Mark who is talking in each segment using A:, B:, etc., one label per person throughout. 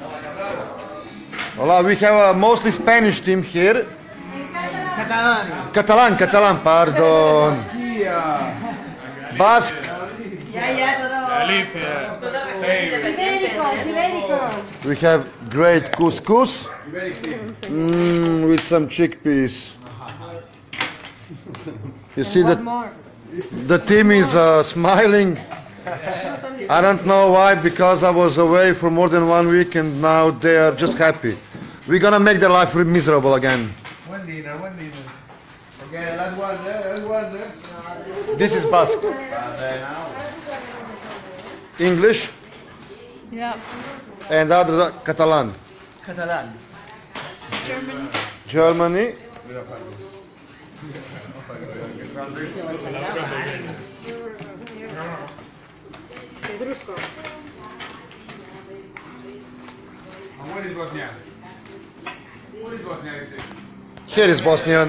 A: Hola, we have a mostly Spanish team here. Catalan, pardon. Basque. We have great couscous with some chickpeas. You see that the team is smiling. I don't know why, because I was away for more than 1 week and now they are just happy. We're gonna make their life miserable again.
B: Okay, last one there.
A: This is Basque. English
C: Yeah.
A: and other Catalan. Germany.
D: What is Bosnian? What is Bosnian?
A: Here is Bosnian.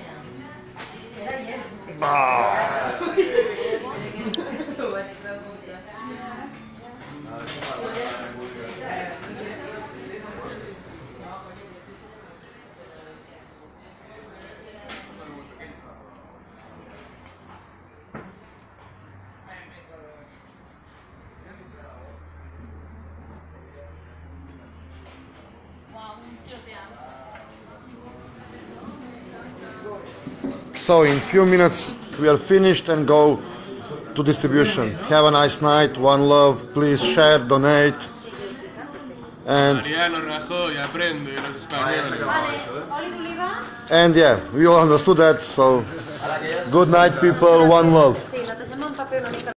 A: So in few minutes we are finished and go to distribution. Have a nice night, one love, please share, donate. And yeah, we all understood that, so good night people, one love.